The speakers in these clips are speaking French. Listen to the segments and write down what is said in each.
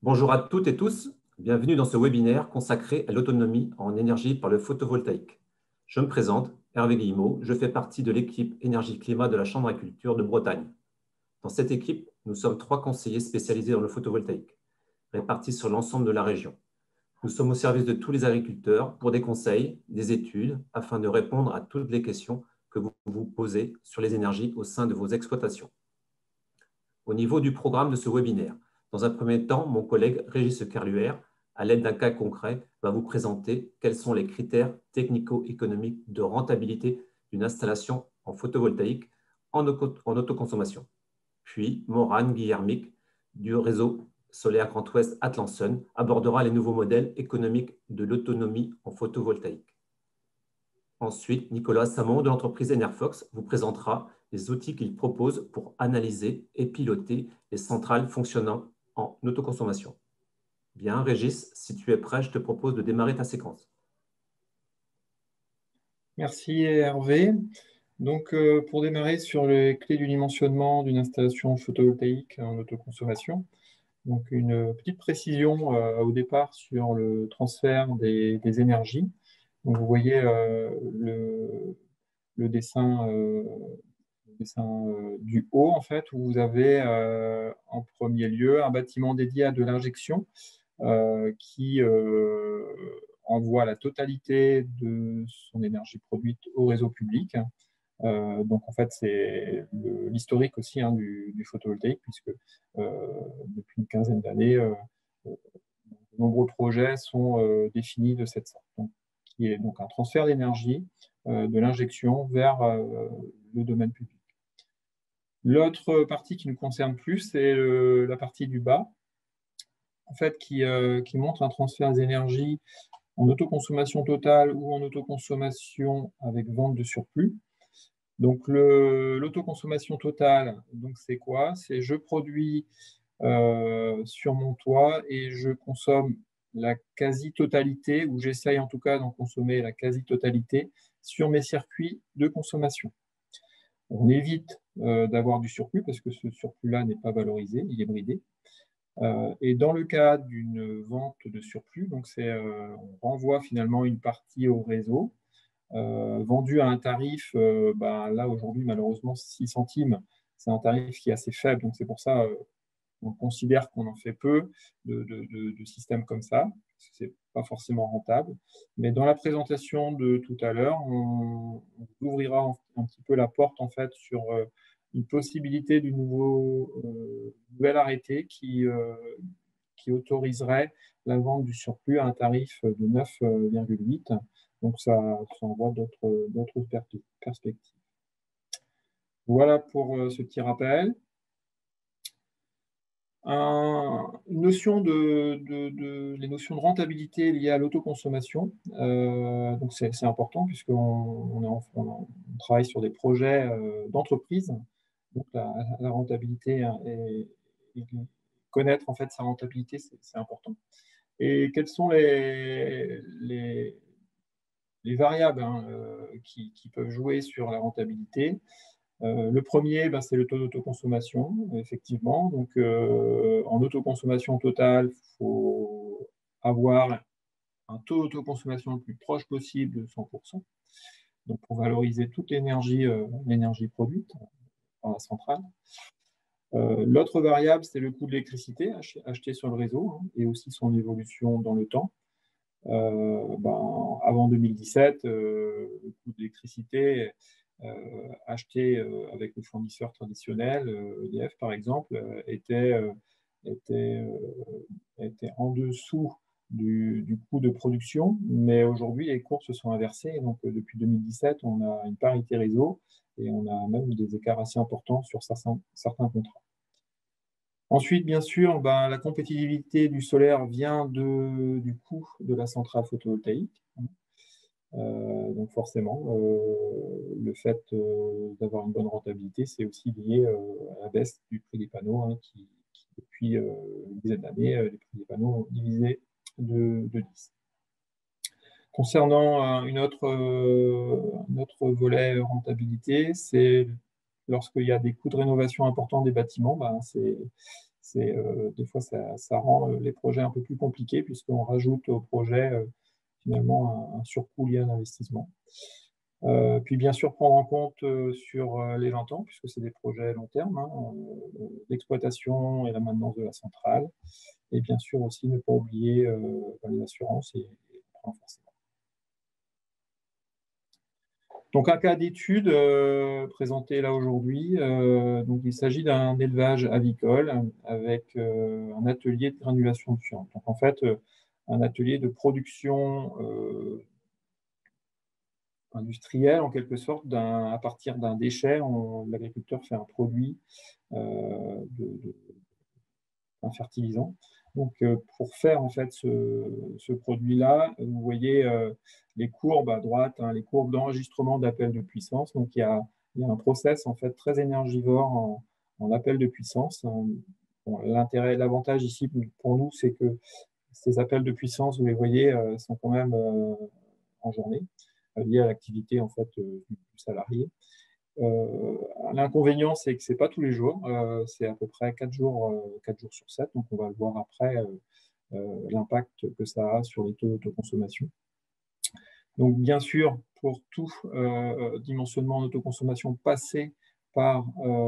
Bonjour à toutes et tous, bienvenue dans ce webinaire consacré à l'autonomie en énergie par le photovoltaïque. Je me présente, Hervé Guillemot, je fais partie de l'équipe énergie-climat de la Chambre d'agriculture de Bretagne. Dans cette équipe, nous sommes 3 conseillers spécialisés dans le photovoltaïque, répartis sur l'ensemble de la région. Nous sommes au service de tous les agriculteurs pour des conseils, des études, afin de répondre à toutes les questions que vous vous posez sur les énergies au sein de vos exploitations. Au niveau du programme de ce webinaire, dans un premier temps, mon collègue Régis Kerluer, à l'aide d'un cas concret, va vous présenter quels sont les critères technico-économiques de rentabilité d'une installation en photovoltaïque en autoconsommation. Puis, Morane Guillermic, du réseau solaire Grand Ouest Atlansun, abordera les nouveaux modèles économiques de l'autonomie en photovoltaïque. Ensuite, Nicolas Samon de l'entreprise Enerfox vous présentera les outils qu'il propose pour analyser et piloter les centrales fonctionnant en autoconsommation. Bien, Régis, si tu es prêt, je te propose de démarrer ta séquence. Merci Hervé. Donc, pour démarrer sur les clés du dimensionnement d'une installation photovoltaïque en autoconsommation, donc une petite précision au départ sur le transfert des énergies. Donc, vous voyez le dessin, du haut, en fait, où vous avez en premier lieu un bâtiment dédié à de l'injection qui envoie la totalité de son énergie produite au réseau public. Donc, en fait, c'est l'historique aussi du photovoltaïque, puisque depuis une quinzaine d'années, de nombreux projets sont définis de cette sorte. Donc, qui est donc un transfert d'énergie de l'injection vers le domaine public. L'autre partie qui nous concerne plus, c'est la partie du bas, en fait, qui montre un transfert d'énergie en autoconsommation totale ou en autoconsommation avec vente de surplus. Donc, l'autoconsommation totale, donc c'est quoi? C'est je produis sur mon toit et je consomme la quasi-totalité, ou j'essaye en tout cas d'en consommer la quasi-totalité sur mes circuits de consommation. On évite d'avoir du surplus parce que ce surplus-là n'est pas valorisé, il est bridé. Et dans le cas d'une vente de surplus, donc on renvoie finalement une partie au réseau, vendu à un tarif, là aujourd'hui malheureusement 6 centimes, c'est un tarif qui est assez faible, donc c'est pour ça on considère qu'on en fait peu de systèmes comme ça, parce que ce n'est pas forcément rentable. Mais dans la présentation de tout à l'heure, on ouvrira un petit peu la porte en fait sur une possibilité du nouvel arrêté qui autoriserait la vente du surplus à un tarif de 9,8. Donc ça envoie d'autres perspectives. Voilà pour ce petit rappel. Les notions de rentabilité liées à l'autoconsommation, donc c'est important puisqu'on travaille sur des projets d'entreprise. Donc la rentabilité et connaître en fait sa rentabilité, c'est important. Et quelles sont les variables qui peuvent jouer sur la rentabilité? Le premier, c'est le taux d'autoconsommation, effectivement. Donc, en autoconsommation totale, il faut avoir un taux d'autoconsommation le plus proche possible de 100%. Donc, pour valoriser toute l'énergie produite par la centrale. L'autre variable, c'est le coût de l'électricité acheté sur le réseau et aussi son évolution dans le temps. Avant 2017, le coût de l'électricité acheté avec le fournisseur traditionnel, EDF par exemple, était en dessous du coût de production, mais aujourd'hui les cours se sont inversés. Donc depuis 2017, on a une parité réseau et on a même des écarts assez importants sur certains contrats. Ensuite, bien sûr, la compétitivité du solaire vient du coût de la centrale photovoltaïque. Donc forcément, le fait d'avoir une bonne rentabilité, c'est aussi lié à la baisse du prix des panneaux, qui depuis une dizaine d'années, les prix des panneaux ont divisé de 10. Concernant un autre volet rentabilité, c'est lorsqu'il y a des coûts de rénovation importants des bâtiments, des fois, ça rend les projets un peu plus compliqués puisqu'on rajoute au projet finalement un surcoût lié à l'investissement. Puis bien sûr, prendre en compte sur les 20 ans, puisque c'est des projets long terme, hein, l'exploitation et la maintenance de la centrale. Et bien sûr aussi ne pas oublier les assurances et renforcement. Donc un cas d'étude présenté là aujourd'hui. Donc il s'agit d'un élevage avicole avec un atelier de granulation de fientes. Donc en fait, un atelier de production industriel en quelque sorte, à partir d'un déchet, l'agriculteur fait un produit, un fertilisant. Donc pour faire en fait ce produit-là, vous voyez les courbes à droite, hein, les courbes d'enregistrement d'appel de puissance. Donc il y a un process en fait très énergivore en appel de puissance. Bon, l'intérêt, l'avantage ici pour nous, c'est que ces appels de puissance, vous les voyez, sont quand même en journée, liés à l'activité en fait du salarié. L'inconvénient, c'est que ce n'est pas tous les jours, c'est à peu près 4 jours sur 7, donc on va le voir après, l'impact que ça a sur les taux d'autoconsommation. Donc bien sûr, pour tout dimensionnement en autoconsommation, passer par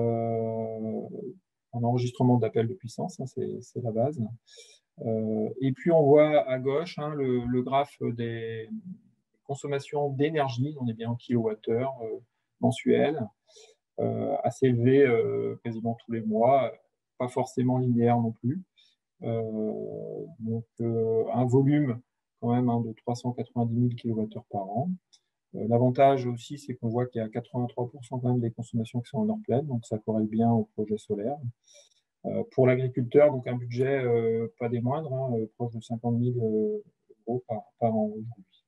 un enregistrement d'appel de puissance, hein, c'est la base. Et puis on voit à gauche hein, le graphe des consommations d'énergie, on est bien en kilowattheure mensuel, assez élevé quasiment tous les mois, pas forcément linéaire non plus. Donc un volume quand même hein, de 390 000 kWh par an. L'avantage aussi, c'est qu'on voit qu'il y a 83% quand même des consommations qui sont en heure pleine, donc ça corrèle bien au projet solaire. Pour l'agriculteur, donc un budget pas des moindres, hein, proche de 50 000 euros par an aujourd'hui.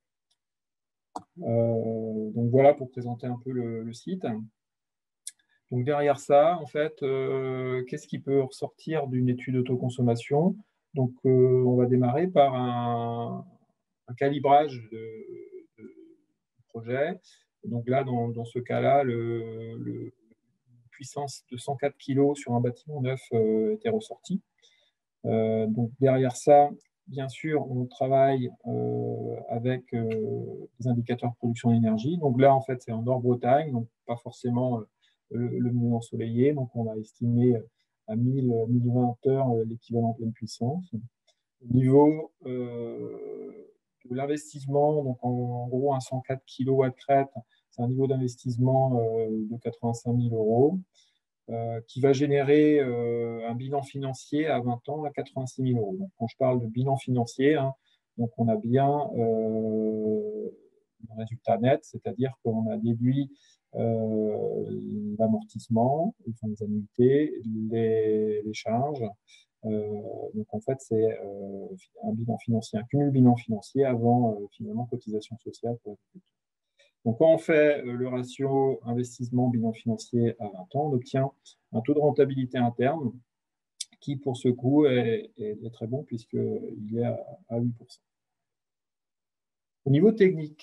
Donc voilà pour présenter un peu le site. Donc derrière ça, en fait, qu'est-ce qui peut ressortir d'une étude d'autoconsommation? Donc on va démarrer par un calibrage du projet. Donc là, dans ce cas-là, la puissance de 104 kg sur un bâtiment neuf était ressortie. Donc derrière ça, bien sûr, on travaille avec des indicateurs de production d'énergie. Donc là, en fait, c'est en Nord-Bretagne, donc pas forcément le milieu ensoleillé. Donc on a estimé à 1020 heures l'équivalent pleine puissance. Au niveau de l'investissement, donc en gros, un 104 kW crête, c'est un niveau d'investissement de 85 000 euros. Qui va générer un bilan financier à 20 ans à 86 000 euros. Donc, quand je parle de bilan financier, hein, donc on a bien le résultat net, c'est-à-dire qu'on a déduit l'amortissement, enfin, les annuités, les charges. Donc en fait, c'est un bilan financier, un cumul bilan financier avant finalement cotisation sociale pour l'agriculteur. Donc, quand on fait le ratio investissement-bilan financier à 20 ans, on obtient un taux de rentabilité interne qui, pour ce coup, est très bon puisqu'il est à 8%. Au niveau technique,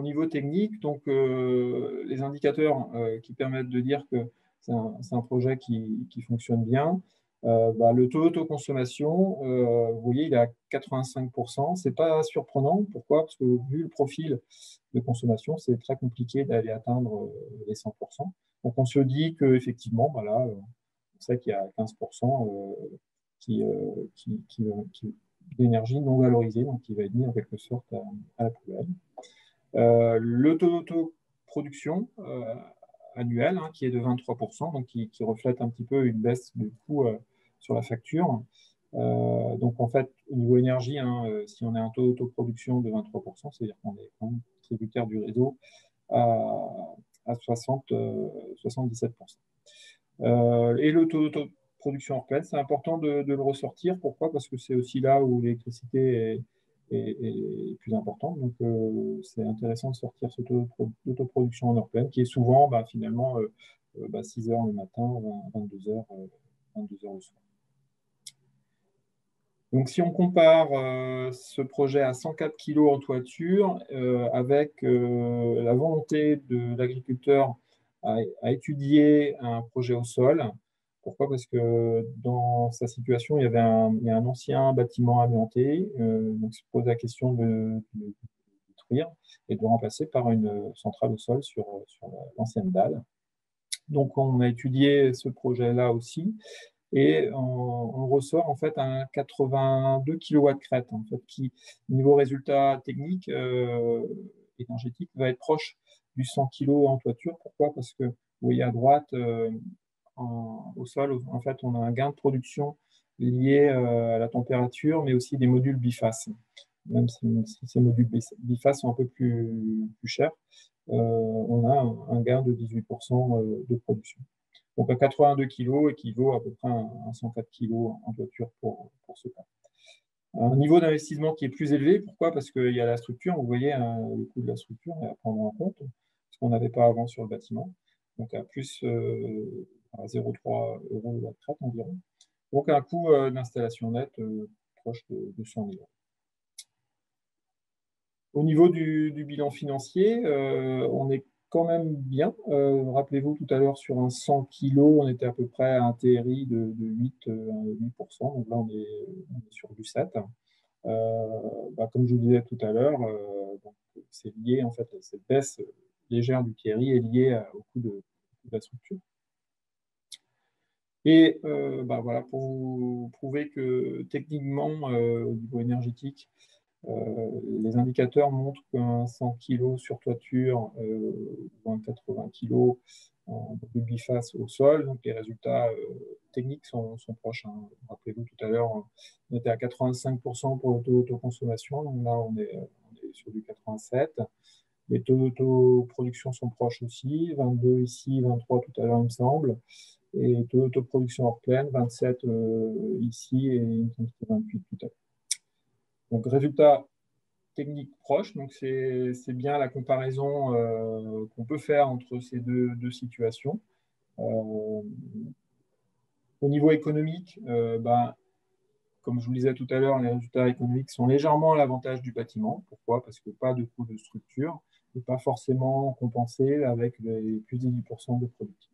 les indicateurs qui permettent de dire que c'est un projet qui fonctionne bien, le taux d'autoconsommation, vous voyez, il est à 85%. Ce n'est pas surprenant. Pourquoi? Parce que vu le profil de consommation, c'est très compliqué d'aller atteindre les 100%. Donc, on se dit qu'effectivement, on sait qu'il y a 15% d'énergie non valorisée, donc qui va être mis en quelque sorte à la poubelle. Le taux d'autoproduction annuel, hein, qui est de 23%, donc qui reflète un petit peu une baisse du coût sur la facture. Donc en fait, au niveau énergie, hein, si on a un taux d'autoproduction de 23%, c'est-à-dire qu'on est quand même tributaire du réseau à 77%. Et le taux d'autoproduction hors pleine, c'est important de le ressortir. Pourquoi? Parce que c'est aussi là où l'électricité est plus importante. Donc c'est intéressant de sortir ce taux d'autoproduction en heure pleine, qui est souvent finalement 6 heures le matin, 22 heures le soir. Donc, si on compare ce projet à 104 kg en toiture avec la volonté de l'agriculteur à étudier un projet au sol Pourquoi? Parce que dans sa situation, il y a un ancien bâtiment amianté, donc se pose la question de détruire et de le remplacer par une centrale au sol sur l'ancienne dalle. Donc on a étudié ce projet-là aussi et on ressort en fait un 82 kW crête en fait, qui, niveau résultat technique, énergétique, va être proche du 100 kg en toiture. Pourquoi? Parce que vous voyez à droite, au sol, en fait, on a un gain de production lié à la température, mais aussi des modules bifaces. Même si ces modules bifaces sont un peu plus chers, on a un gain de 18% de production. Donc, un 82 kg équivaut à peu près à un 104 kg en toiture pour ce cas. Un niveau d'investissement qui est plus élevé, pourquoi? Parce qu'il y a la structure, vous voyez, le coût de la structure est à prendre en compte, ce qu'on n'avait pas avant sur le bâtiment. Donc, à plus à 0,3 € la crête environ. Donc, un coût d'installation net proche de 100 000 euros. Au niveau du bilan financier, on est quand même bien. Rappelez-vous, tout à l'heure, sur un 100 kg, on était à peu près à un TRI de 8%. Donc là, on est sur du 7. Comme je vous disais tout à l'heure, c'est lié, en fait, cette baisse légère du TRI est liée au coût de la structure. Et voilà, pour vous prouver que techniquement, au niveau énergétique, les indicateurs montrent qu'un 100 kg sur toiture ou un 80 kg en biface au sol, donc les résultats techniques sont proches. Hein. Rappelez-vous tout à l'heure, on était à 85% pour l'autoconsommation, donc là on est sur du 87%. Les taux d'autoproduction sont proches aussi, 22 ici, 23 tout à l'heure il me semble. Et taux d'autoproduction hors plaine, 27 ici et une quantité 28 tout à l'heure. Donc résultat technique proche, donc c'est bien la comparaison qu'on peut faire entre ces deux situations. Au niveau économique, comme je vous le disais tout à l'heure, les résultats économiques sont légèrement à l'avantage du bâtiment. Pourquoi? Parce que pas de coût de structure et pas forcément compensé avec les plus de 10% de productivité.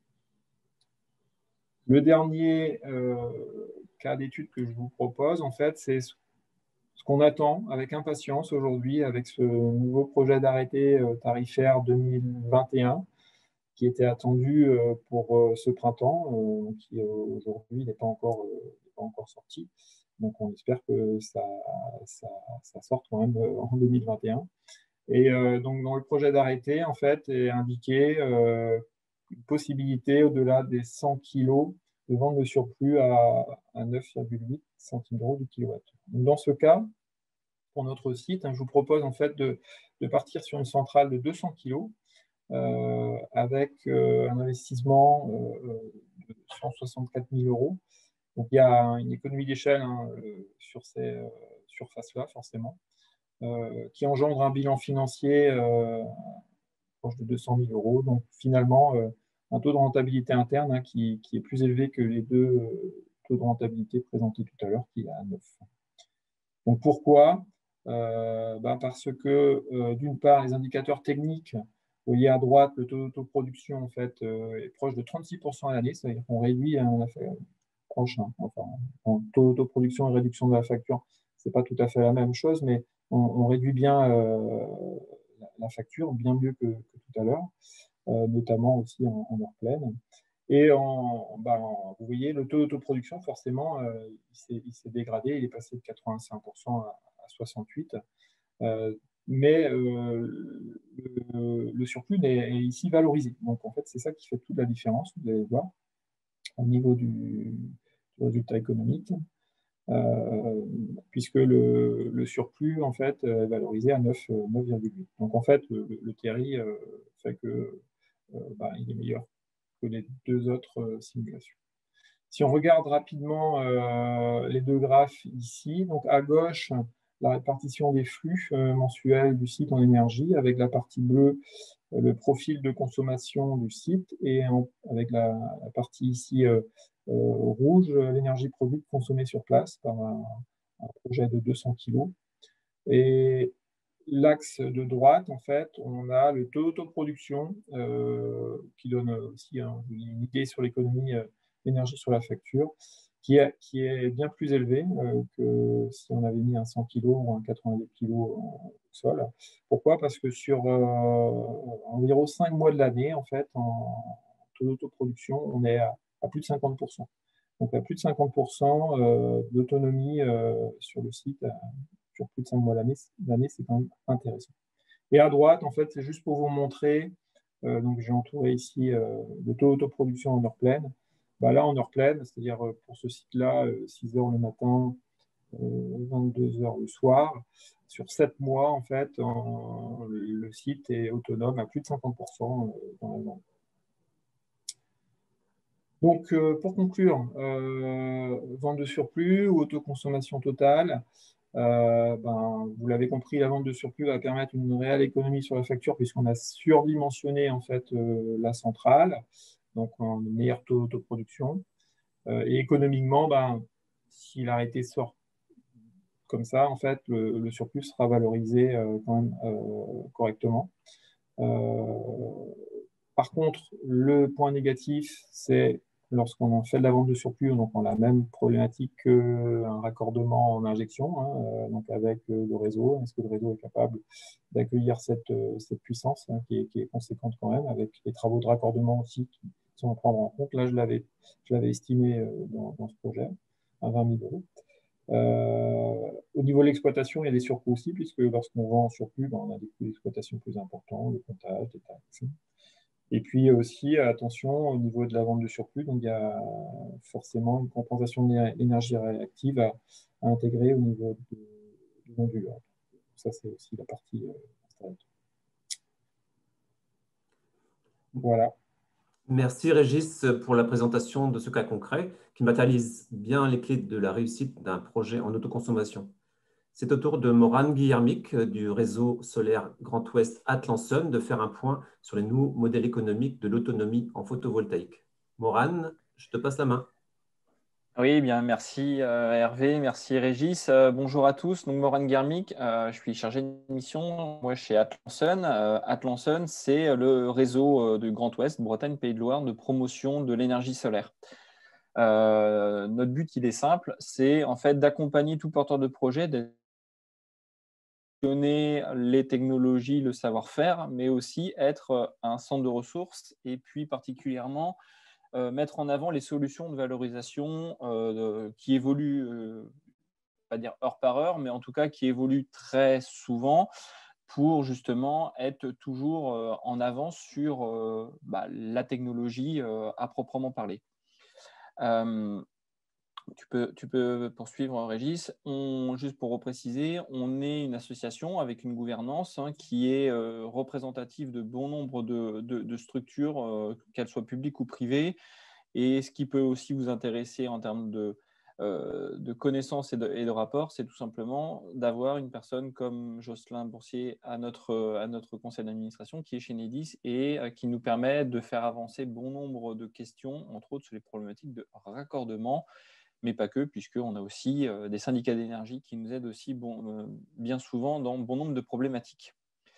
Le dernier cas d'étude que je vous propose, en fait, c'est ce qu'on attend avec impatience aujourd'hui avec ce nouveau projet d'arrêté tarifaire 2021 qui était attendu pour ce printemps, qui aujourd'hui n'est pas encore sorti. Donc on espère que ça sorte quand même en 2021. Et donc dans le projet d'arrêté, en fait, est indiqué une possibilité au-delà des 100 kg de vendre le surplus à 9,8 centimes d'euros du kilowattheure. Dans ce cas, pour notre site, je vous propose en fait de partir sur une centrale de 200 kg avec un investissement de 164 000 euros. Donc il y a une économie d'échelle sur ces surfaces-là, forcément, qui engendre un bilan financier proche de 200 000 euros. Donc finalement, un taux de rentabilité interne qui est plus élevé que les deux taux de rentabilité présentés tout à l'heure, qui est à 9. Donc pourquoi? Parce que d'une part, les indicateurs techniques, vous voyez à droite, le taux d'autoproduction en fait, est proche de 36% à l'année, c'est-à-dire qu'on réduit proche, en taux d'autoproduction et réduction de la facture, ce n'est pas tout à fait la même chose, mais on réduit bien la facture, bien mieux que tout à l'heure, notamment aussi en heure pleine. Et vous voyez, le taux d'autoproduction, forcément, il s'est dégradé, il est passé de 85% à 68%. Mais le surplus est ici valorisé. Donc, en fait, c'est ça qui fait toute la différence, vous allez voir, au niveau du résultat économique, puisque le surplus, en fait, est valorisé à 9,8. Donc, en fait, le TRI fait que il est meilleur que les deux autres simulations. Si on regarde rapidement les deux graphes ici, donc à gauche, la répartition des flux mensuels du site en énergie, avec la partie bleue, le profil de consommation du site, et avec la partie ici rouge, l'énergie produite consommée sur place par un projet de 200 kg. Et l'axe de droite, en fait, on a le taux d'autoproduction qui donne aussi une idée sur l'économie l'énergie sur la facture, qui est bien plus élevé que si on avait mis un 100 kg ou un 90 kg au sol. Pourquoi? Parce que sur environ 5 mois de l'année, en fait, en taux d'autoproduction, on est à plus de 50%. Donc, à plus de 50% d'autonomie sur le site, sur plus de 5 mois l'année, c'est quand même intéressant. Et à droite, en fait, c'est juste pour vous montrer, donc j'ai entouré ici le taux d'autoproduction en heure pleine. Bah là, en heure pleine, c'est-à-dire pour ce site-là, 6 heures le matin, 22 heures le soir. Sur 7 mois, en fait, le site est autonome à plus de 50% dans la journée. Donc, pour conclure, vente de surplus ou autoconsommation totale, vous l'avez compris, la vente de surplus va permettre une réelle économie sur la facture puisqu'on a surdimensionné en fait la centrale, donc un meilleur taux d'autoproduction. Et économiquement, si l'arrêté sort comme ça, en fait, le surplus sera valorisé quand même correctement. Par contre, le point négatif, c'est lorsqu'on fait de la vente de surplus, donc on a la même problématique qu'un raccordement en injection, hein, donc avec le réseau. Est-ce que le réseau est capable d'accueillir cette puissance hein, qui est conséquente quand même, avec les travaux de raccordement aussi qui sont à prendre en compte. Là, je l'avais estimé dans ce projet à 20 000 euros. Au niveau de l'exploitation, il y a des surcoûts aussi, puisque lorsqu'on vend en surplus, on a des coûts d'exploitation plus importants, le comptage, des taxes. Et puis aussi, attention, au niveau de la vente de surplus, donc il y a forcément une compensation d'énergie réactive à intégrer au niveau du onduleur. Ça, c'est aussi la partie installateur. Voilà. Merci Régis pour la présentation de ce cas concret qui matérialise bien les clés de la réussite d'un projet en autoconsommation. C'est au tour de Morane Guillermic du réseau solaire Grand Ouest Atlanson de faire un point sur les nouveaux modèles économiques de l'autonomie en photovoltaïque. Morane, je te passe la main. Oui, bien, merci Hervé, merci Régis. Bonjour à tous. Donc, Morane Guillermic, je suis chargé de mission moi, chez Atlanson. Atlanson, c'est le réseau du Grand Ouest, Bretagne, Pays de Loire, de promotion de l'énergie solaire. Notre but, il est simple, c'est en fait d'accompagner tout porteur de projet, de donner les technologies, le savoir-faire, mais aussi être un centre de ressources et puis particulièrement mettre en avant les solutions de valorisation qui évoluent, pas dire heure par heure, mais en tout cas qui évoluent très souvent pour justement être toujours en avance sur la technologie à proprement parler. Tu peux poursuivre, Régis. Juste pour repréciser, on est une association avec une gouvernance qui est représentative de bon nombre de structures, qu'elles soient publiques ou privées. Et ce qui peut aussi vous intéresser en termes de connaissances et de rapports, c'est tout simplement d'avoir une personne comme Jocelyn Boursier à notre conseil d'administration qui est chez Nedis et qui nous permet de faire avancer bon nombre de questions, entre autres sur les problématiques de raccordement, mais pas que, puisqu'on a aussi des syndicats d'énergie qui nous aident aussi bien souvent dans bon nombre de problématiques.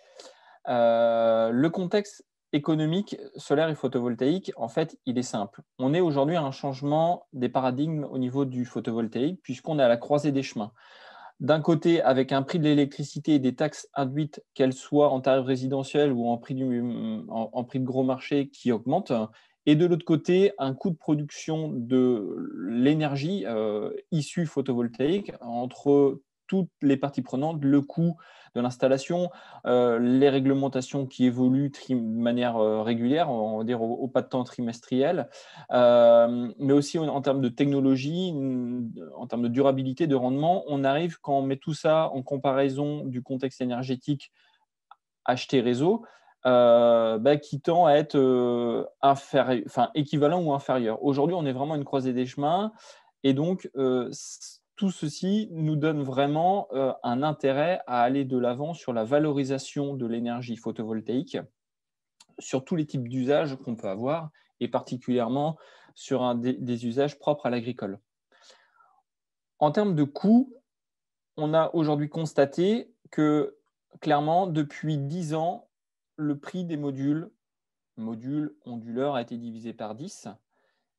Le contexte économique solaire et photovoltaïque, en fait, il est simple. On est aujourd'hui à un changement des paradigmes au niveau du photovoltaïque, puisqu'on est à la croisée des chemins. D'un côté, avec un prix de l'électricité et des taxes induites, qu'elles soient en tarif résidentiel ou en prix de gros marché, qui augmentent. Et de l'autre côté, un coût de production de l'énergie issue photovoltaïque entre toutes les parties prenantes, le coût de l'installation, les réglementations qui évoluent de manière régulière, on va dire au pas de temps trimestriel, mais aussi en termes de technologie, en termes de durabilité, de rendement. On arrive, quand on met tout ça en comparaison du contexte énergétique acheté réseau, qui tend à être équivalent ou inférieur. Aujourd'hui, on est vraiment à une croisée des chemins et donc tout ceci nous donne vraiment un intérêt à aller de l'avant sur la valorisation de l'énergie photovoltaïque, sur tous les types d'usages qu'on peut avoir et particulièrement sur des usages propres à l'agricole. En termes de coûts, on a aujourd'hui constaté que clairement, depuis 10 ans, le prix des modules onduleurs a été divisé par 10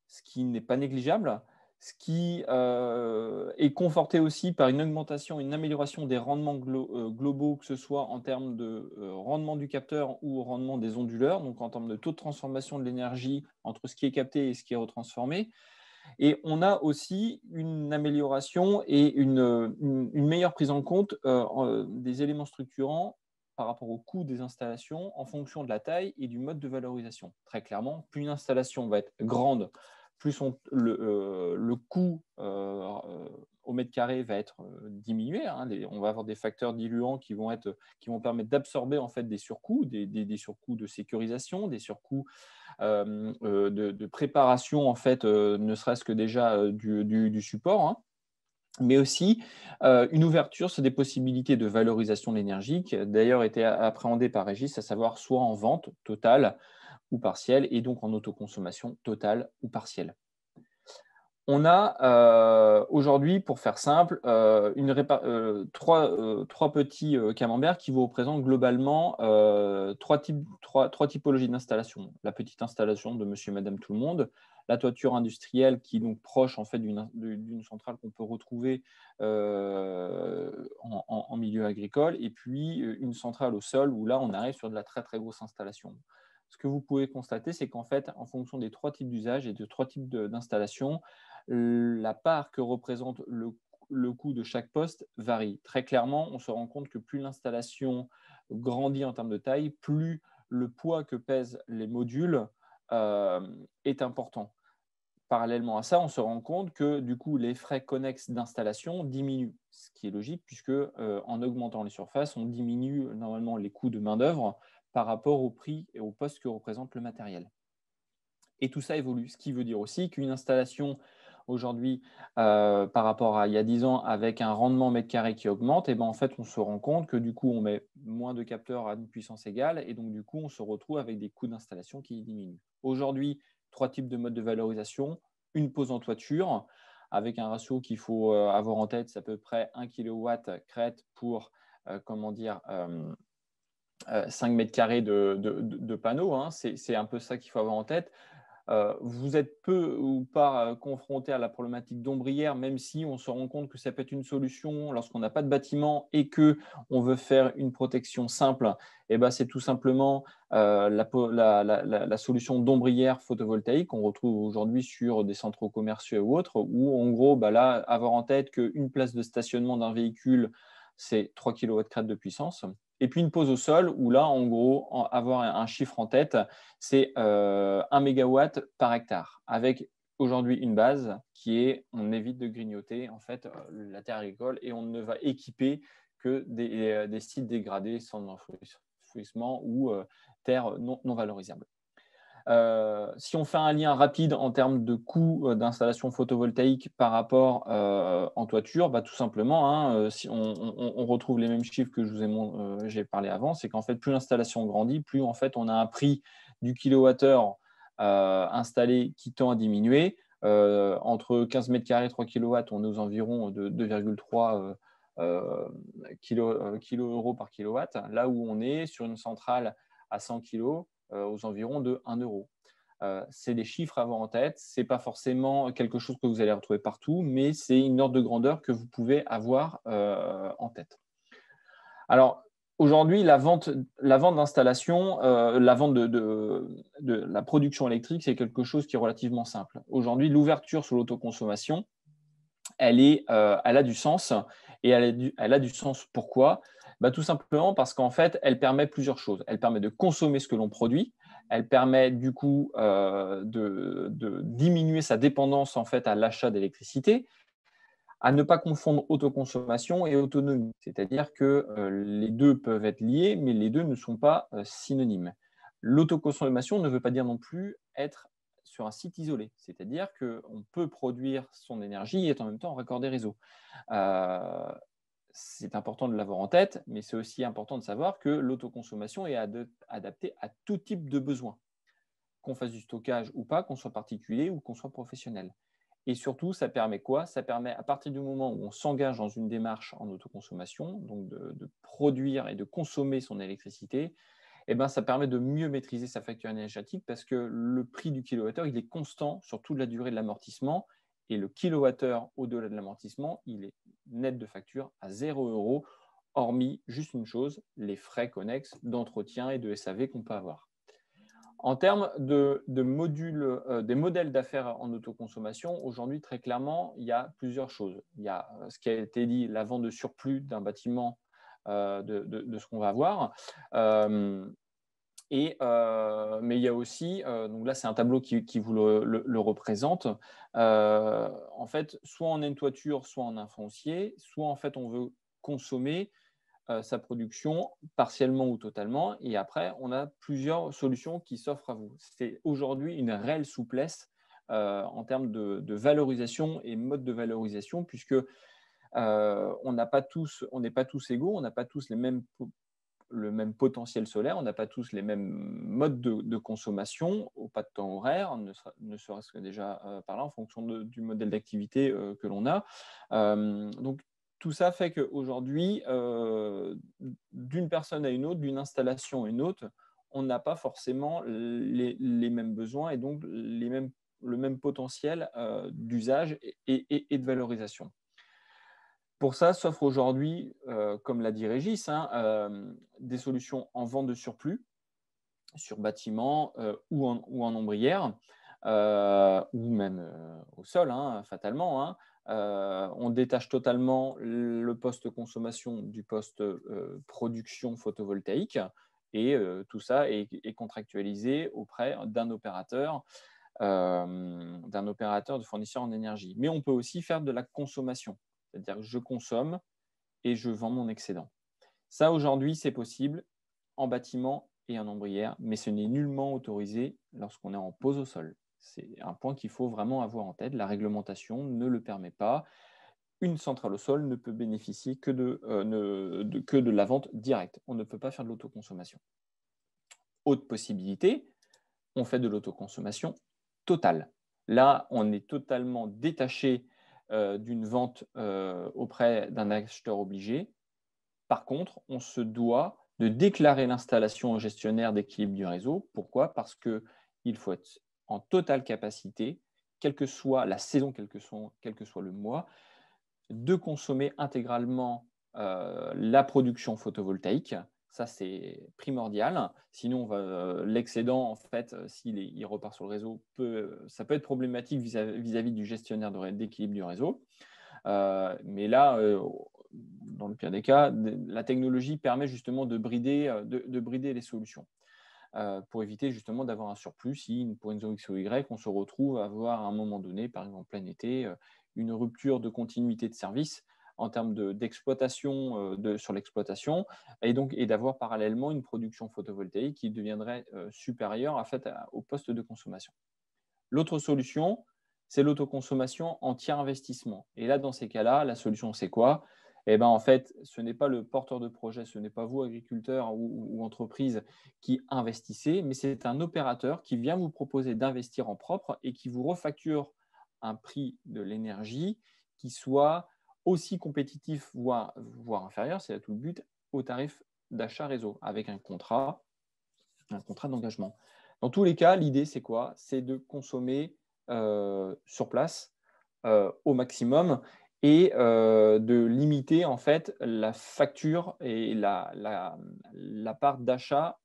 ce qui n'est pas négligeable, ce qui est conforté aussi par une augmentation, une amélioration des rendements globaux, que ce soit en termes de rendement du capteur ou rendement des onduleurs, donc en termes de taux de transformation de l'énergie entre ce qui est capté et ce qui est retransformé. Et on a aussi une amélioration et une meilleure prise en compte des éléments structurants par rapport au coût des installations en fonction de la taille et du mode de valorisation. Très clairement, plus une installation va être grande, plus le coût au mètre carré va être diminué. On va avoir des facteurs diluants qui vont permettre d'absorber en fait des surcoûts, des surcoûts de sécurisation, des surcoûts de préparation, en fait, ne serait-ce que déjà du support, hein, mais aussi une ouverture sur des possibilités de valorisation de l'énergie qui a d'ailleurs été appréhendée par Régis, à savoir soit en vente totale ou partielle, et donc en autoconsommation totale ou partielle. On a aujourd'hui, pour faire simple, trois petits camemberts qui vous représentent globalement trois typologies d'installation. La petite installation de monsieur et madame tout le monde, la toiture industrielle qui est donc proche en fait, d'une centrale qu'on peut retrouver en milieu agricole, et puis une centrale au sol où là on arrive sur de la très très grosse installation. Ce que vous pouvez constater, c'est qu'en fait, en fonction des trois types d'usages et de trois types d'installations, la part que représente le coût de chaque poste varie. Très clairement, on se rend compte que plus l'installation grandit en termes de taille, plus le poids que pèsent les modules est important. Parallèlement à ça, on se rend compte que du coup, les frais connexes d'installation diminuent, ce qui est logique puisque en augmentant les surfaces, on diminue normalement les coûts de main-d'œuvre par rapport au prix et au poste que représente le matériel. Et tout ça évolue, ce qui veut dire aussi qu'une installation aujourd'hui, par rapport à il y a 10 ans, avec un rendement mètre carré qui augmente, et ben en fait, on se rend compte que du coup, on met moins de capteurs à une puissance égale, et donc du coup, on se retrouve avec des coûts d'installation qui diminuent. Aujourd'hui, trois types de modes de valorisation. Une pose en toiture, avec un ratio qu'il faut avoir en tête, c'est à peu près 1 kW crête pour 5 mètres carrés de panneaux, hein. C'est un peu ça qu'il faut avoir en tête. Vous êtes peu ou pas confronté à la problématique d'ombrière, même si on se rend compte que ça peut être une solution lorsqu'on n'a pas de bâtiment et qu'on veut faire une protection simple. Et ben, c'est tout simplement la solution d'ombrière photovoltaïque qu'on retrouve aujourd'hui sur des centres commerciaux ou autres, où en gros, là, avoir en tête qu'une place de stationnement d'un véhicule, c'est 3 kW crête de puissance. Et puis une pose au sol, où là, en gros, avoir un chiffre en tête, c'est 1 mégawatt par hectare, avec aujourd'hui une base qui est, on évite de grignoter en fait la terre agricole et on ne va équiper que des sites dégradés sans enfouissement ou terres non valorisables. Si on fait un lien rapide en termes de coût d'installation photovoltaïque par rapport en toiture, tout simplement, hein, si on retrouve les mêmes chiffres que j'ai parlé avant, c'est qu'en fait, plus l'installation grandit, plus en fait, on a un prix du kilowattheure installé qui tend à diminuer. Entre 15 mètres carrés et 3 kW, on est aux environs de 2,3 kilo par kilowatt, là où on est sur une centrale à 100 kg aux environs de 1 euro. C'est des chiffres à avoir en tête, ce n'est pas forcément quelque chose que vous allez retrouver partout, mais c'est une ordre de grandeur que vous pouvez avoir en tête. Alors, aujourd'hui, la vente d'installation, la vente de la production électrique, c'est quelque chose qui est relativement simple. Aujourd'hui, l'ouverture sur l'autoconsommation, elle a du sens. Et elle a du sens pourquoi ? Tout simplement parce qu'en fait, elle permet plusieurs choses. Elle permet de consommer ce que l'on produit. Elle permet du coup de diminuer sa dépendance en fait à l'achat d'électricité, à ne pas confondre autoconsommation et autonomie. C'est-à-dire que les deux peuvent être liés, mais les deux ne sont pas synonymes. L'autoconsommation ne veut pas dire non plus être sur un site isolé. C'est-à-dire qu'on peut produire son énergie et en même temps raccorder réseau. C'est important de l'avoir en tête, mais c'est aussi important de savoir que l'autoconsommation est adaptée à tout type de besoin, qu'on fasse du stockage ou pas, qu'on soit particulier ou qu'on soit professionnel. Et surtout, ça permet quoi ? Ça permet, à partir du moment où on s'engage dans une démarche en autoconsommation, donc de produire et de consommer son électricité, eh ben, ça permet de mieux maîtriser sa facture énergétique parce que le prix du kilowattheure, il est constant sur toute la durée de l'amortissement et le kilowattheure au-delà de l'amortissement, il est net de facture à 0 €, hormis juste une chose, les frais connexes d'entretien et de SAV qu'on peut avoir. En termes de modules, des modèles d'affaires en autoconsommation, aujourd'hui, très clairement, il y a plusieurs choses. Il y a ce qui a été dit, la vente de surplus d'un bâtiment, de ce qu'on va avoir. Mais il y a aussi, donc là, c'est un tableau qui vous le représente. En fait, soit on a une toiture, soit on a un foncier, soit en fait, on veut consommer sa production partiellement ou totalement. Et après, on a plusieurs solutions qui s'offrent à vous. C'est aujourd'hui une réelle souplesse en termes de valorisation et mode de valorisation, puisque on n'est pas tous égaux, on n'a pas tous le même potentiel solaire, on n'a pas tous les mêmes modes de consommation au pas de temps horaire, ne serait-ce que déjà par là, en fonction du modèle d'activité que l'on a. Donc, tout ça fait qu'aujourd'hui, d'une personne à une autre, d'une installation à une autre, on n'a pas forcément les mêmes besoins et donc le même potentiel d'usage et de valorisation. Pour ça, s'offrent aujourd'hui, comme l'a dit Régis, des solutions en vente de surplus sur bâtiment ou en ombrière, ou même au sol, fatalement. On détache totalement le poste consommation du poste production photovoltaïque et tout ça est contractualisé auprès d'un opérateur de fournisseur en énergie. Mais on peut aussi faire de la consommation, c'est-à-dire que je consomme et je vends mon excédent. Ça, aujourd'hui, c'est possible en bâtiment et en ombrière, mais ce n'est nullement autorisé lorsqu'on est en pose au sol. C'est un point qu'il faut vraiment avoir en tête. La réglementation ne le permet pas. Une centrale au sol ne peut bénéficier que de la vente directe. On ne peut pas faire de l'autoconsommation. Autre possibilité, on fait de l'autoconsommation totale. Là, on est totalement détaché d'une vente auprès d'un acheteur obligé. Par contre, on se doit de déclarer l'installation au gestionnaire d'équilibre du réseau. Pourquoi? Parce qu'il faut être en totale capacité, quelle que soit la saison, quel que soit le mois, de consommer intégralement la production photovoltaïque. Ça, c'est primordial. Sinon, l'excédent, en fait, s'il il repart sur le réseau, ça peut être problématique vis-à-vis du gestionnaire d'équilibre du réseau. Mais là, dans le pire des cas, la technologie permet justement de brider les solutions pour éviter justement d'avoir un surplus si, pour une raison X ou Y, on se retrouve à avoir à un moment donné, par exemple en plein été, une rupture de continuité de service en termes d'exploitation sur l'exploitation et d'avoir parallèlement une production photovoltaïque qui deviendrait supérieure en fait, au poste de consommation. L'autre solution, c'est l'autoconsommation en tiers investissement. Et là, dans ces cas-là, la solution, c'est quoi? Eh ben, en fait, ce n'est pas le porteur de projet, ce n'est pas vous, agriculteur ou entreprise, qui investissez, mais c'est un opérateur qui vient vous proposer d'investir en propre et qui vous refacture un prix de l'énergie qui soit aussi compétitif, voire inférieur, c'est là tout le but, au tarif d'achat réseau, avec un contrat d'engagement. Dans tous les cas, l'idée, c'est quoi? C'est de consommer sur place au maximum et de limiter en fait la facture et la part d'achat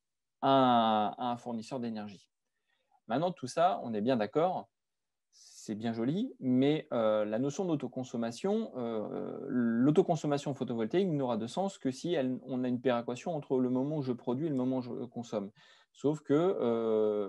à un fournisseur d'énergie. Maintenant, tout ça, on est bien d'accord, c'est bien joli, mais la notion d'autoconsommation, l'autoconsommation photovoltaïque n'aura de sens que si on a une péréquation entre le moment où je produis et le moment où je consomme. Sauf que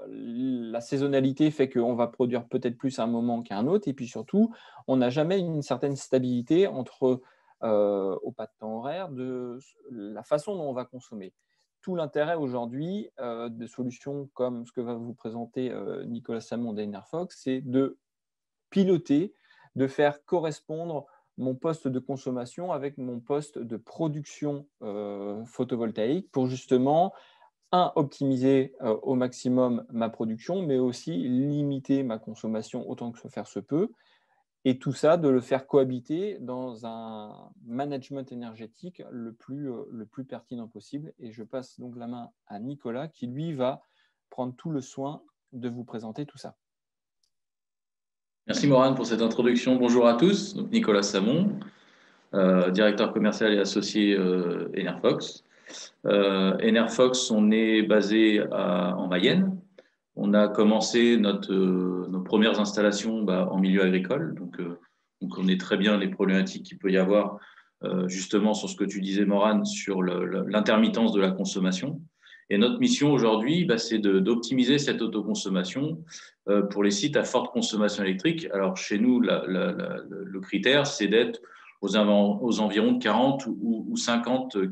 la saisonnalité fait qu'on va produire peut-être plus à un moment qu'à un autre, et puis surtout, on n'a jamais une certaine stabilité entre, au pas de temps horaire, de la façon dont on va consommer. Tout l'intérêt aujourd'hui de solutions comme ce que va vous présenter Nicolas Samond d'Enerfox, c'est de piloter, de faire correspondre mon poste de consommation avec mon poste de production photovoltaïque pour justement, optimiser au maximum ma production, mais aussi limiter ma consommation autant que faire se peut, Et tout ça, de le faire cohabiter dans un management énergétique le plus pertinent possible. Et je passe donc la main à Nicolas qui, lui, va prendre tout le soin de vous présenter tout ça. Merci Morane pour cette introduction. Bonjour à tous, donc Nicolas Samon, directeur commercial et associé Enerfox. Enerfox, on est basé en Mayenne. On a commencé nos premières installations en milieu agricole, donc on connaît très bien les problématiques qu'il peut y avoir justement sur ce que tu disais Morane, sur l'intermittence de la consommation. Et notre mission aujourd'hui, c'est d'optimiser cette autoconsommation pour les sites à forte consommation électrique. Alors chez nous, le critère, c'est d'être aux environs de 40 ou 50 000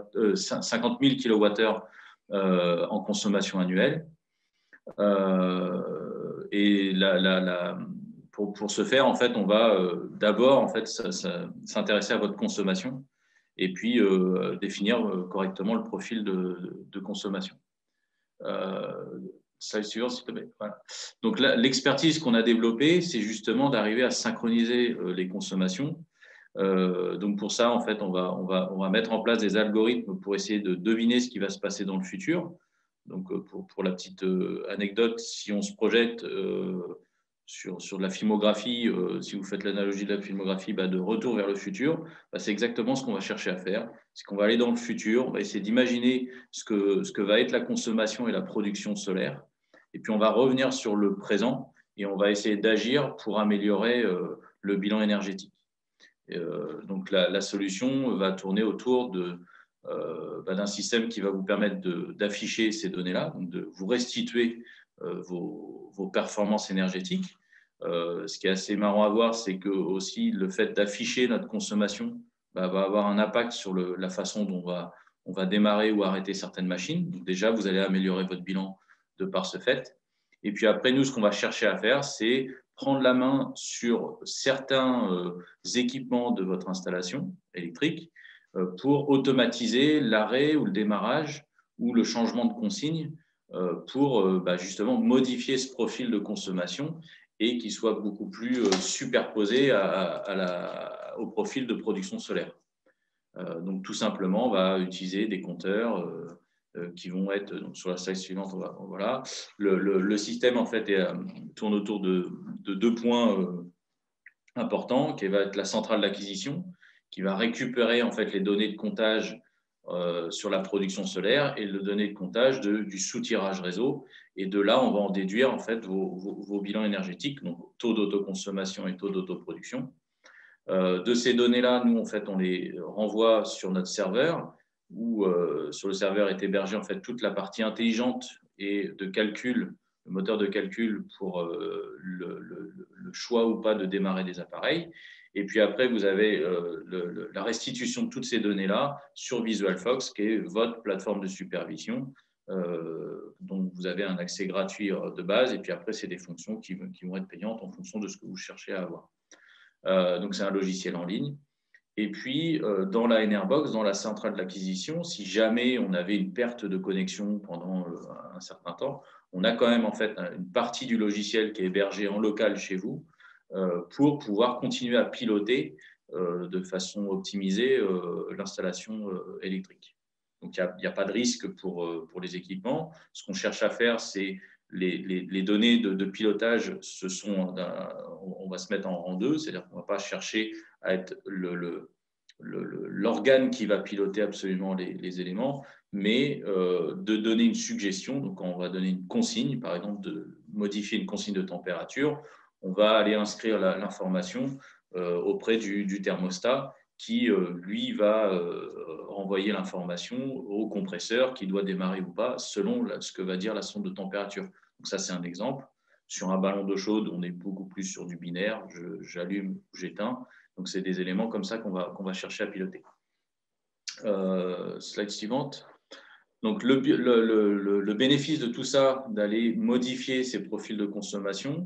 kWh en consommation annuelle. Et pour ce faire, en fait, on va d'abord en fait, s'intéresser à votre consommation et puis définir correctement le profil de consommation. Slide suivant, s'il te plaît. Voilà. Donc l'expertise qu'on a développée, c'est justement d'arriver à synchroniser les consommations. Donc pour ça, en fait, on va mettre en place des algorithmes pour essayer de deviner ce qui va se passer dans le futur. Donc pour la petite anecdote, si on se projette sur de la filmographie, si vous faites l'analogie de la filmographie de Retour vers le futur, c'est exactement ce qu'on va chercher à faire. C'est qu'on va aller dans le futur, on va essayer d'imaginer ce que va être la consommation et la production solaire. Et puis on va revenir sur le présent et on va essayer d'agir pour améliorer le bilan énergétique. Donc la solution va tourner autour d'un système qui va vous permettre d'afficher ces données-là, donc de vous restituer vos performances énergétiques. Ce qui est assez marrant à voir, c'est que aussi le fait d'afficher notre consommation va avoir un impact sur la façon dont on va démarrer ou arrêter certaines machines. Donc déjà, vous allez améliorer votre bilan de par ce fait. Et puis après, nous, ce qu'on va chercher à faire, c'est prendre la main sur certains équipements de votre installation électrique pour automatiser l'arrêt ou le démarrage ou le changement de consigne pour justement modifier ce profil de consommation et qu'il soit beaucoup plus superposé au profil de production solaire. Donc tout simplement, on va utiliser des compteurs qui vont être donc, sur la slide suivante. Voilà. Le système en fait tourne autour de 2 points importants, qui va être la centrale d'acquisition, qui va récupérer en fait les données de comptage sur la production solaire et les données de comptage du soutirage réseau. Et de là, on va en déduire en fait vos bilans énergétiques, donc taux d'autoconsommation et taux d'autoproduction. De ces données-là, nous en fait, on les renvoie sur notre serveur, où sur le serveur est hébergée en fait toute la partie intelligente et de calcul, le moteur de calcul pour le choix ou pas de démarrer des appareils. Et puis après, vous avez la restitution de toutes ces données-là sur VisualFox, qui est votre plateforme de supervision, dont vous avez un accès gratuit de base. Et puis après, c'est des fonctions qui vont être payantes en fonction de ce que vous cherchez à avoir. Donc, c'est un logiciel en ligne. Et puis, dans la Enerbox, dans la centrale d'acquisition, si jamais on avait une perte de connexion pendant un certain temps, on a quand même en fait une partie du logiciel qui est hébergée en local chez vous pour pouvoir continuer à piloter de façon optimisée l'installation électrique. Donc, il n'y a pas de risque pour les équipements. Ce qu'on cherche à faire, c'est les données de pilotage, on va se mettre en deux, c'est-à-dire qu'on ne va pas chercher à être l'organe qui va piloter absolument les éléments, mais de donner une suggestion. Donc, quand on va donner une consigne, par exemple, de modifier une consigne de température, on va aller inscrire l'information auprès du thermostat qui, lui, va renvoyer l'information au compresseur qui doit démarrer ou pas selon ce que va dire la sonde de température. Donc ça, c'est un exemple. Sur un ballon d'eau chaude, on est beaucoup plus sur du binaire, j'allume ou j'éteins. Donc, c'est des éléments comme ça qu'on va chercher à piloter. Slide suivante. Donc, le bénéfice de tout ça, d'aller modifier ces profils de consommation,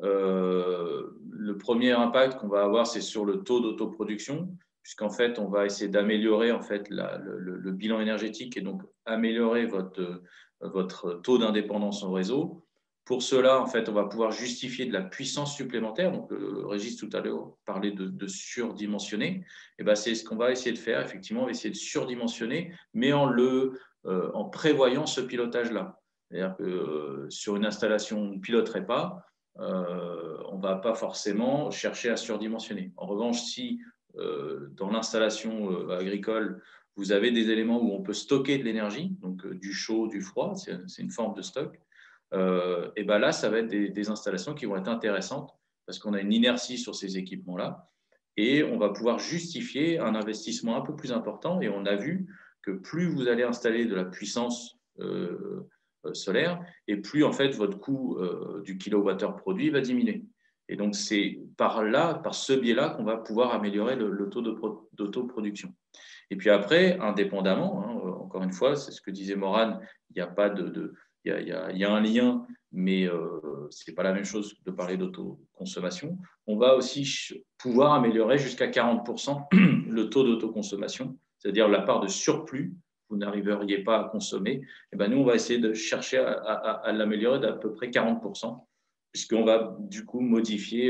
le premier impact qu'on va avoir, c'est sur le taux d'autoproduction, puisqu'en fait, on va essayer d'améliorer en fait, le bilan énergétique et donc améliorer votre taux d'indépendance au réseau. Pour cela, en fait, on va pouvoir justifier de la puissance supplémentaire. Donc, Régis tout à l'heure parlait de surdimensionner. Et ben, c'est ce qu'on va essayer de faire. Effectivement, on va essayer de surdimensionner, mais en prévoyant ce pilotage-là. C'est-à-dire que sur une installation, on ne piloterait pas. On ne va pas forcément chercher à surdimensionner. En revanche, si dans l'installation agricole, vous avez des éléments où on peut stocker de l'énergie, donc du chaud, du froid, c'est une forme de stock, et ben là, ça va être des installations qui vont être intéressantes parce qu'on a une inertie sur ces équipements-là et on va pouvoir justifier un investissement un peu plus important. Et on a vu que plus vous allez installer de la puissance solaire et plus en fait votre coût du kilowattheure produit va diminuer. Et donc, c'est par ce biais-là qu'on va pouvoir améliorer le taux d'autoproduction. Et puis après, indépendamment, hein, encore une fois, c'est ce que disait Morane, il n'y a pas il y a un lien, mais ce n'est pas la même chose de parler d'autoconsommation. On va aussi pouvoir améliorer jusqu'à 40% le taux d'autoconsommation, c'est-à-dire la part de surplus vous n'arriveriez pas à consommer. Et ben nous, on va essayer de chercher à l'améliorer d'à peu près 40%, puisqu'on va du coup modifier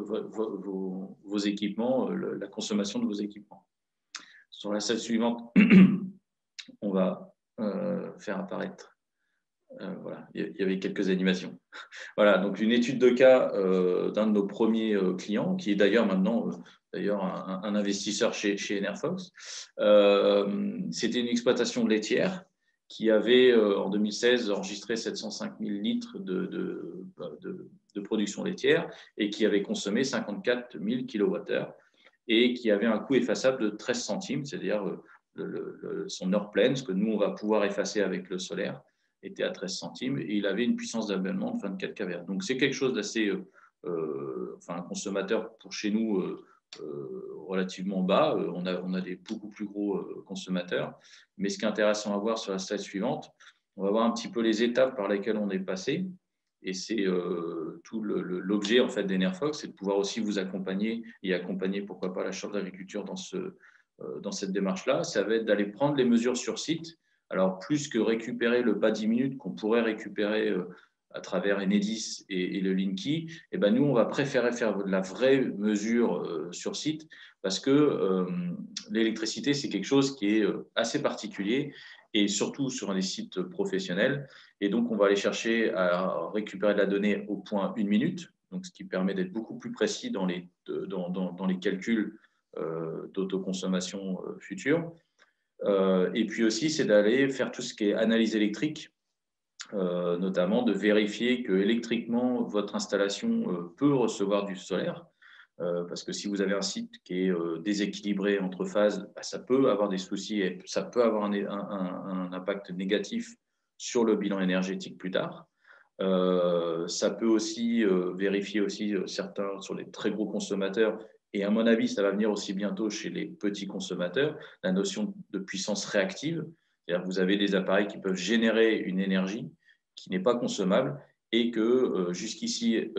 vos équipements, la consommation de vos équipements. Sur la slide suivante, on va faire apparaître. Voilà, il y avait quelques animations. Voilà, donc une étude de cas d'un de nos premiers clients, qui est d'ailleurs maintenant un investisseur chez Enerfox. C'était une exploitation laitière qui avait en 2016 enregistré 705 000 litres de production laitière et qui avait consommé 54 000 kWh et qui avait un coût effaçable de 13 centimes, c'est-à-dire son heure pleine, ce que nous, on va pouvoir effacer avec le solaire, était à 13 centimes et il avait une puissance d'avènement de 24 kVA. Donc, c'est quelque chose d'assez, un consommateur pour chez nous relativement bas. On a des beaucoup plus gros consommateurs. Mais ce qui est intéressant à voir sur la slide suivante, on va voir un petit peu les étapes par lesquelles on est passé. Et c'est tout l'objet en fait d'Enerfox, c'est de pouvoir aussi vous accompagner et accompagner, pourquoi pas, la Chambre d'agriculture dans cette démarche-là. Ça va être d'aller prendre les mesures sur site. Alors, plus que récupérer le pas 10 minutes qu'on pourrait récupérer à travers Enedis et le Linky, eh ben nous, on va préférer faire de la vraie mesure sur site parce que l'électricité, c'est quelque chose qui est assez particulier et surtout sur des sites professionnels. Et donc, on va aller chercher à récupérer de la donnée au point 1 minute, donc ce qui permet d'être beaucoup plus précis dans les calculs d'autoconsommation future. Et puis aussi, c'est d'aller faire tout ce qui est analyse électrique, notamment de vérifier que électriquement, votre installation peut recevoir du solaire. Parce que si vous avez un site qui est déséquilibré entre phases, ça peut avoir des soucis et ça peut avoir un impact négatif sur le bilan énergétique plus tard. Ça peut aussi vérifier aussi certains sur les très gros consommateurs. Et à mon avis, ça va venir aussi bientôt chez les petits consommateurs, la notion de puissance réactive. C'est-à-dire que vous avez des appareils qui peuvent générer une énergie qui n'est pas consommable et que jusqu'ici,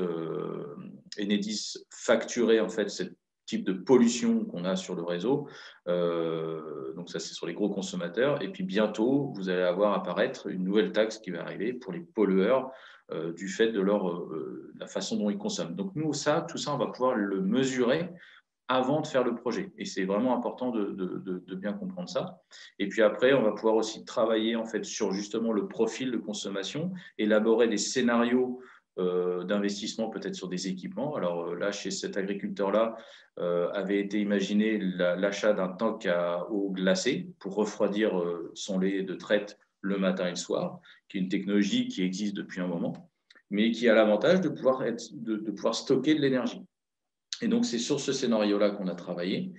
Enedis facturait en fait ce type de pollution qu'on a sur le réseau. Donc ça, c'est sur les gros consommateurs. Et puis bientôt, vous allez avoir apparaître une nouvelle taxe qui va arriver pour les pollueurs du fait de la façon dont ils consomment. Donc nous, tout ça, on va pouvoir le mesurer avant de faire le projet. Et c'est vraiment important de bien comprendre ça. Et puis après, on va pouvoir aussi travailler en fait sur justement le profil de consommation, élaborer des scénarios d'investissement peut-être sur des équipements. Alors là, chez cet agriculteur-là, avait été imaginé l'achat d'un tank à eau glacée pour refroidir son lait de traite le matin et le soir, qui est une technologie qui existe depuis un moment, mais qui a l'avantage de pouvoir stocker de l'énergie. Et donc, c'est sur ce scénario-là qu'on a travaillé.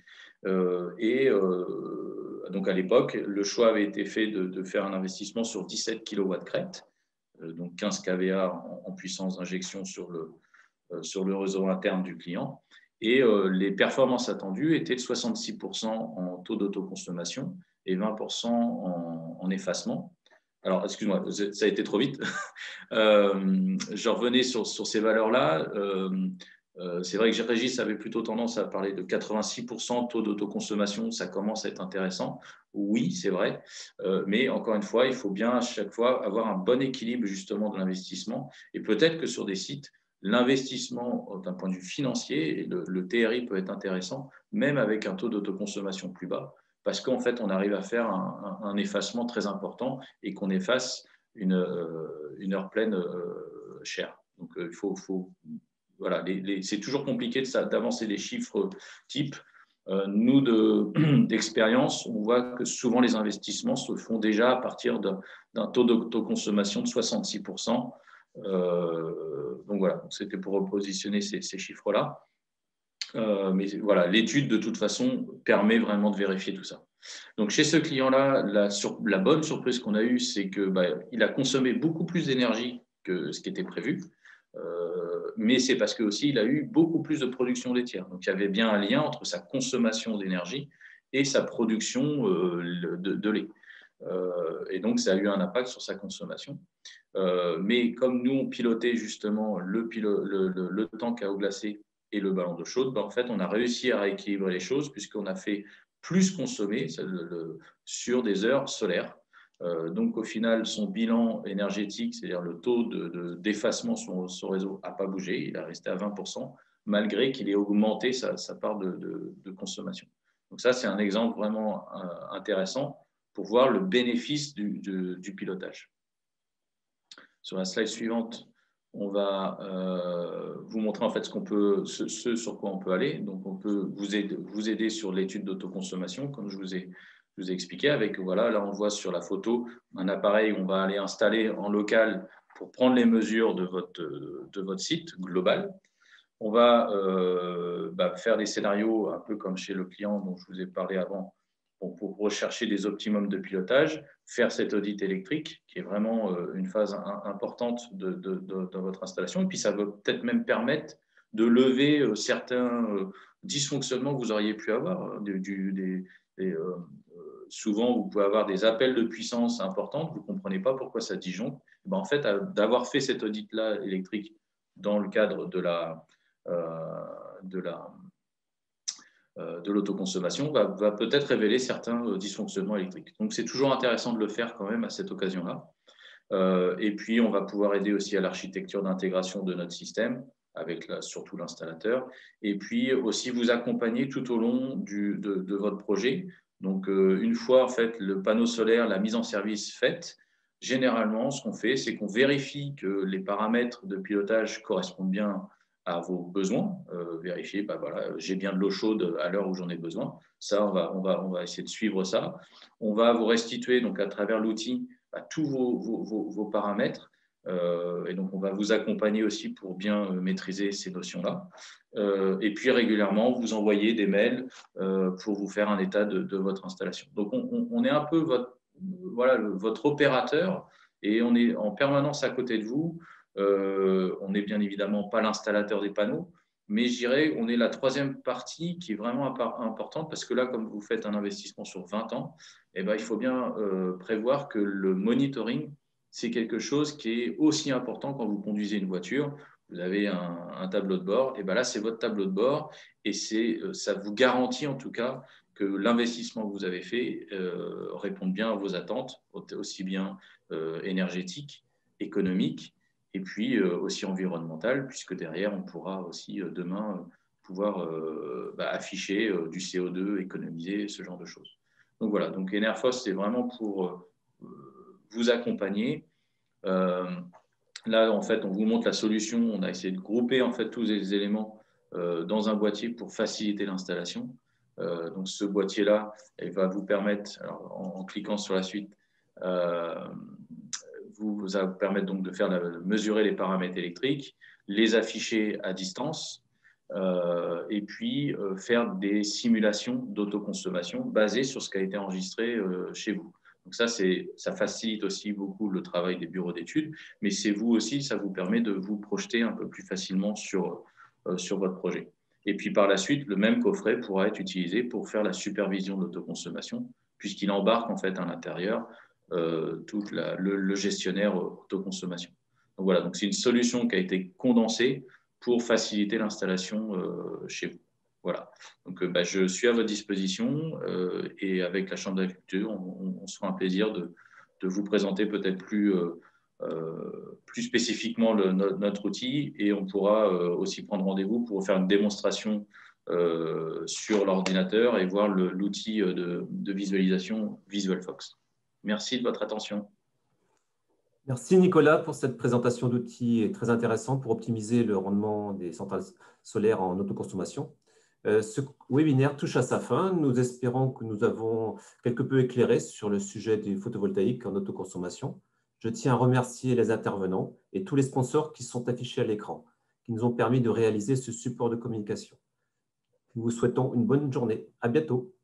Donc, à l'époque, le choix avait été fait de faire un investissement sur 17 kW crête, donc 15 kVA en puissance d'injection sur le réseau interne du client. Et les performances attendues étaient de 66% en taux d'autoconsommation et 20% en effacement. Alors, excuse-moi, ça a été trop vite. Je revenais sur ces valeurs-là. C'est vrai que Régis avait plutôt tendance à parler de 86% de taux d'autoconsommation, ça commence à être intéressant. Oui, c'est vrai, mais encore une fois, il faut bien à chaque fois avoir un bon équilibre justement de l'investissement. Et peut-être que sur des sites, l'investissement d'un point de vue financier, le TRI peut être intéressant, même avec un taux d'autoconsommation plus bas, parce qu'en fait, on arrive à faire un effacement très important et qu'on efface une heure pleine chère. Donc, il faut voilà, c'est toujours compliqué d'avancer des chiffres type. Nous, d'expérience, on voit que souvent les investissements se font déjà à partir d'un taux d'autoconsommation de 66%. Donc voilà, c'était pour repositionner ces chiffres-là. Mais voilà, l'étude, de toute façon, permet vraiment de vérifier tout ça. Donc, chez ce client-là, la bonne surprise qu'on a eue, c'est qu'il a consommé beaucoup plus d'énergie que ce qui était prévu. Mais c'est parce que aussi il a eu beaucoup plus de production laitière. Donc il y avait bien un lien entre sa consommation d'énergie et sa production de lait. Et donc ça a eu un impact sur sa consommation. Mais comme nous on pilotait justement le tank à eau glacée et le ballon d'eau chaude, en fait on a réussi à rééquilibrer les choses puisqu'on a fait plus consommer sur des heures solaires. Donc, au final, son bilan énergétique, c'est-à-dire le taux d'effacement sur son réseau, n'a pas bougé. Il est resté à 20%, malgré qu'il ait augmenté sa part de consommation. Donc, ça, c'est un exemple vraiment intéressant pour voir le bénéfice du pilotage. Sur la slide suivante, on va vous montrer en fait ce sur quoi on peut aller. Donc, on peut vous aider sur l'étude d'autoconsommation, comme je vous ai expliqué. Avec, voilà, là, on voit sur la photo un appareil qu'on va aller installer en local pour prendre les mesures de votre site global. On va faire des scénarios un peu comme chez le client dont je vous ai parlé avant, pour rechercher des optimums de pilotage, faire cet audit électrique, qui est vraiment une phase importante dans votre installation. Et puis, ça va peut-être même permettre de lever certains dysfonctionnements que vous auriez pu avoir. Souvent, vous pouvez avoir des appels de puissance importantes, vous ne comprenez pas pourquoi ça disjoncte. En fait, d'avoir fait cet audit-là électrique dans le cadre de l'autoconsommation va peut-être révéler certains dysfonctionnements électriques. Donc, c'est toujours intéressant de le faire quand même à cette occasion-là. Et puis, on va pouvoir aider aussi à l'architecture d'intégration de notre système, avec surtout l'installateur. Et puis, aussi vous accompagner tout au long de votre projet. Donc, une fois en fait, le panneau solaire, la mise en service faite, généralement, ce qu'on fait, c'est qu'on vérifie que les paramètres de pilotage correspondent bien à vos besoins, vérifier, voilà, j'ai bien de l'eau chaude à l'heure où j'en ai besoin. Ça, on va essayer de suivre ça. On va vous restituer, donc, à travers l'outil, tous vos paramètres. Et donc, on va vous accompagner aussi pour bien maîtriser ces notions-là. Et puis, régulièrement, vous envoyer des mails pour vous faire un état de votre installation. Donc, on est un peu votre opérateur et on est en permanence à côté de vous. On n'est bien évidemment pas l'installateur des panneaux, mais je dirais on est la troisième partie qui est vraiment importante parce que là, comme vous faites un investissement sur 20 ans, il faut bien prévoir que le monitoring, c'est quelque chose qui est aussi important quand vous conduisez une voiture. Vous avez un tableau de bord, et là, c'est votre tableau de bord et ça vous garantit en tout cas que l'investissement que vous avez fait réponde bien à vos attentes, aussi bien énergétiques, économiques, et puis aussi environnemental, puisque derrière, on pourra aussi demain pouvoir afficher du CO2, économiser, ce genre de choses. Donc voilà, donc Enerphos, c'est vraiment pour vous accompagner. Là, en fait, on vous montre la solution. On a essayé de grouper en fait tous les éléments dans un boîtier pour faciliter l'installation. Donc ce boîtier-là, il va vous permettre, alors, en cliquant sur la suite, vous permettre donc de mesurer les paramètres électriques, les afficher à distance et puis faire des simulations d'autoconsommation basées sur ce qui a été enregistré chez vous. Donc ça facilite aussi beaucoup le travail des bureaux d'études, mais c'est vous aussi, ça vous permet de vous projeter un peu plus facilement sur votre projet. Et puis par la suite, le même coffret pourra être utilisé pour faire la supervision de l'autoconsommation, puisqu'il embarque en fait à l'intérieur tout le gestionnaire autoconsommation. Donc voilà, donc c'est une solution qui a été condensée pour faciliter l'installation chez vous. Voilà. Donc, je suis à votre disposition et avec la Chambre d'agriculture, on se fera un plaisir de vous présenter peut-être plus spécifiquement notre outil et on pourra aussi prendre rendez-vous pour faire une démonstration sur l'ordinateur et voir l'outil de visualisation VisualFox. Merci de votre attention. Merci Nicolas pour cette présentation d'outils très intéressante pour optimiser le rendement des centrales solaires en autoconsommation. Ce webinaire touche à sa fin. Nous espérons que nous avons quelque peu éclairé sur le sujet du photovoltaïque en autoconsommation. Je tiens à remercier les intervenants et tous les sponsors qui sont affichés à l'écran, qui nous ont permis de réaliser ce support de communication. Nous vous souhaitons une bonne journée. À bientôt.